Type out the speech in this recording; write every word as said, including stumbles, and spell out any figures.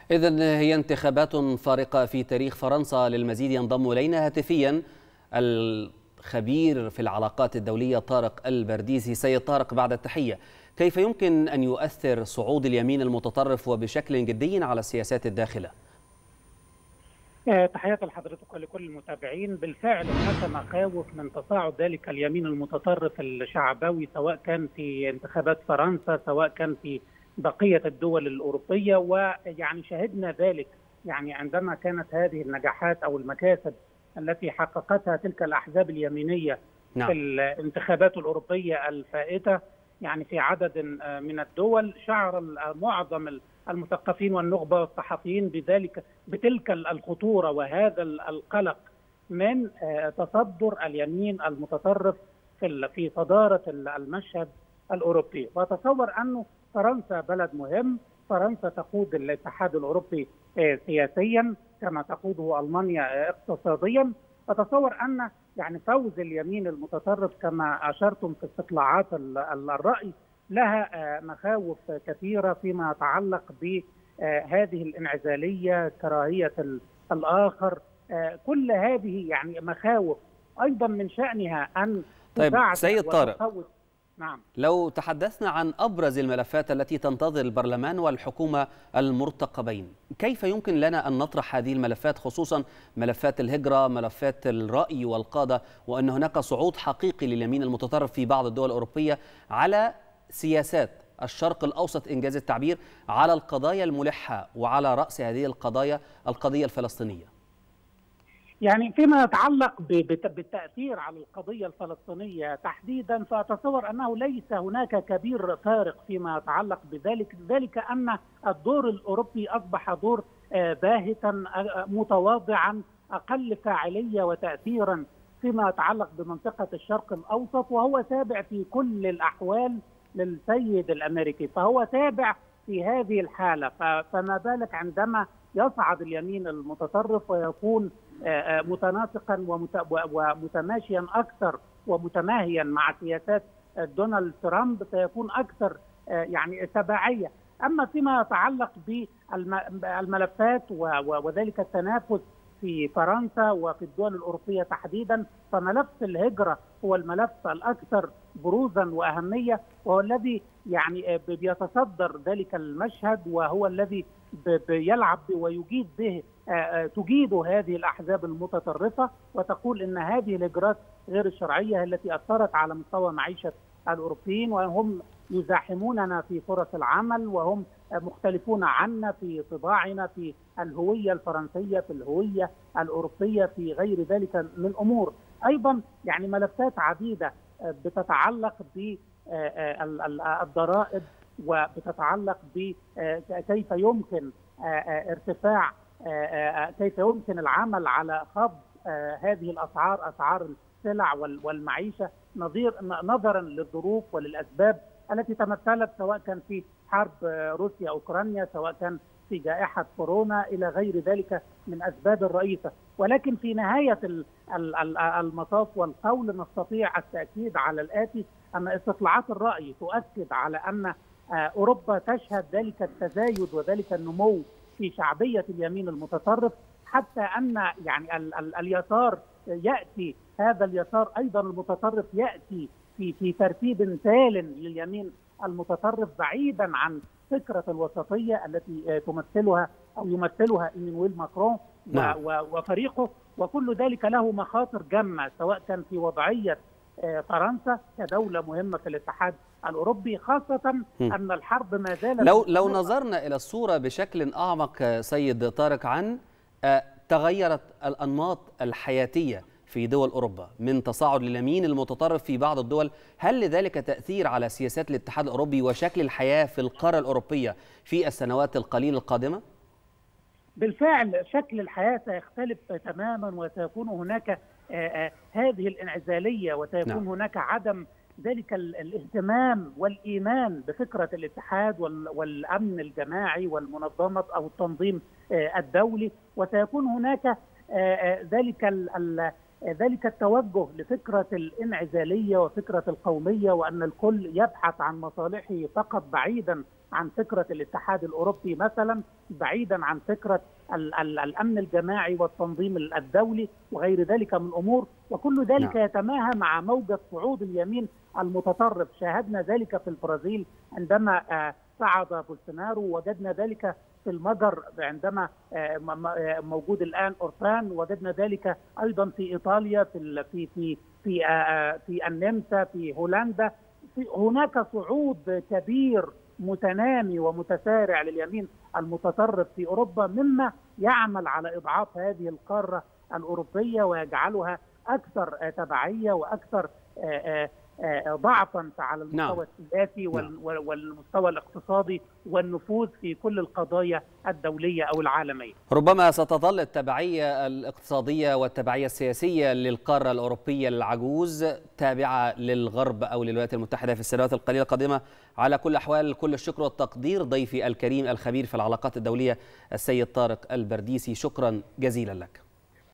إذن هي انتخابات فارقة في تاريخ فرنسا. للمزيد ينضم إلينا هاتفيا الخبير في العلاقات الدولية طارق البرديسي. سيد طارق، بعد التحية، كيف يمكن أن يؤثر صعود اليمين المتطرف وبشكل جدي على السياسات الداخلة؟ تحياتي لحضرتك ولكل المتابعين. بالفعل هناك مخاوف من تصاعد ذلك اليمين المتطرف الشعبوي، سواء كان في انتخابات فرنسا سواء كان في بقية الدول الأوروبية، ويعني شهدنا ذلك يعني عندما كانت هذه النجاحات أو المكاسب التي حققتها تلك الأحزاب اليمينية نعم. في الانتخابات الأوروبية الفائتة يعني في عدد من الدول، شعر معظم المثقفين والنخبة والصحفيين بذلك بتلك الخطورة وهذا القلق من تصدر اليمين المتطرف في في صدارة المشهد الأوروبي. وأتصور أنه فرنسا بلد مهم، فرنسا تقود الاتحاد الأوروبي سياسيا كما تقوده ألمانيا اقتصاديا. أتصور أن يعني فوز اليمين المتطرف كما أشرتم في استطلاعات الرأي لها مخاوف كثيرة فيما يتعلق بهذه الانعزالية، كراهية الآخر، كل هذه يعني مخاوف أيضا من شأنها أن طيب سيد طارق، نعم. لو تحدثنا عن أبرز الملفات التي تنتظر البرلمان والحكومة المرتقبين، كيف يمكن لنا أن نطرح هذه الملفات، خصوصا ملفات الهجرة، ملفات الرأي والقادة، وأن هناك صعود حقيقي لليمين المتطرف في بعض الدول الأوروبية على سياسات الشرق الأوسط إنجاز التعبير، على القضايا الملحة، وعلى رأس هذه القضايا القضية الفلسطينية؟ يعني فيما يتعلق بالتأثير على القضية الفلسطينية تحديدا، فأتصور أنه ليس هناك كبير فارق فيما يتعلق بذلك، ذلك أن الدور الأوروبي أصبح دور باهتا متواضعا أقل فاعلية وتأثيرا فيما يتعلق بمنطقة الشرق الأوسط، وهو تابع في كل الأحوال للسيد الأمريكي، فهو تابع في هذه الحالة. فما بالك عندما يصعد اليمين المتطرف ويكون متناسقا ومتماشيا أكثر ومتماهيا مع سياسات دونالد ترامب، سيكون أكثر يعني تبعية. أما فيما يتعلق بالملفات وذلك التنافس في فرنسا وفي الدول الأوروبية تحديدا، فملف الهجرة هو الملف الأكثر بروزا وأهمية، وهو الذي يعني بيتصدر ذلك المشهد، وهو الذي بيلعب ويجيد به تجيد هذه الأحزاب المتطرفة وتقول إن هذه الهجرات غير الشرعية التي أثرت على مستوى معيشة الأوروبيين، وهم يزاحموننا في فرص العمل، وهم مختلفون عنا في طباعنا، في الهوية الفرنسية، في الهوية الأوروبية، في غير ذلك من أمور. أيضا يعني ملفات عديدة بتتعلق بالضرائب، وبتتعلق بكيف يمكن ارتفاع كيف يمكن العمل على خفض هذه الأسعار، أسعار السلع والمعيشة، نظير نظرا للظروف وللأسباب التي تمثلت سواء كان في حرب روسيا أوكرانيا، سواء كان في جائحة كورونا، إلى غير ذلك من أسباب الرئيسة. ولكن في نهاية المطاف والقول نستطيع التأكيد على الآتي: أن استطلاعات الرأي تؤكد على أن أوروبا تشهد ذلك التزايد وذلك النمو في شعبية اليمين المتطرف، حتى أن يعني ال ال اليسار يأتي، هذا اليسار أيضا المتطرف يأتي في في ترتيب تال لليمين المتطرف، بعيدا عن فكرة الوسطية التي تمثلها أو يمثلها إيمانويل ماكرون وفريقه. وكل ذلك له مخاطر جمة، سواء كان في وضعية فرنسا كدولة مهمة في الاتحاد الأوروبي، خاصة م. أن الحرب ما زالت. لو لو نظرنا إلى الصورة بشكل أعمق سيد طارق، عن تغيرت الأنماط الحياتية في دول أوروبا من تصاعد لليمين المتطرف في بعض الدول، هل لذلك تأثير على سياسات الاتحاد الأوروبي وشكل الحياة في القارة الأوروبية في السنوات القليلة القادمة؟ بالفعل شكل الحياة سيختلف تماما، وسيكون هناك آآ آآ هذه الانعزالية، وسيكون نعم. هناك عدم ذلك الاهتمام والإيمان بفكرة الاتحاد والأمن الجماعي والمنظمة أو التنظيم الدولي، وسيكون هناك ذلك ذلك التوجه لفكرة الانعزالية وفكرة القومية، وأن الكل يبحث عن مصالحه فقط بعيدا عن فكرة الاتحاد الأوروبي مثلا، بعيدا عن فكرة ال ال الأمن الجماعي والتنظيم الدولي وغير ذلك من أمور، وكل ذلك نعم. يتماهى مع موجة صعود اليمين المتطرف. شاهدنا ذلك في البرازيل عندما صعد بولسونارو، وجدنا ذلك في المجر عندما موجود الآن أوربان، وجدنا ذلك أيضا في إيطاليا، في في في في, في النمسا، في هولندا. في هناك صعود كبير متنامي ومتسارع لليمين المتطرف في أوروبا، مما يعمل على إضعاف هذه القارة الأوروبية ويجعلها أكثر تبعية وأكثر ضعفا على المستوى السياسي والمستوى الاقتصادي والنفوذ في كل القضايا الدولية أو العالمية. ربما ستظل التبعية الاقتصادية والتبعية السياسية للقارة الأوروبية العجوز تابعة للغرب أو للولايات المتحدة في السنوات القليلة القادمة. على كل الأحوال كل الشكر والتقدير ضيفي الكريم الخبير في العلاقات الدولية السيد طارق البرديسي، شكرا جزيلا لك.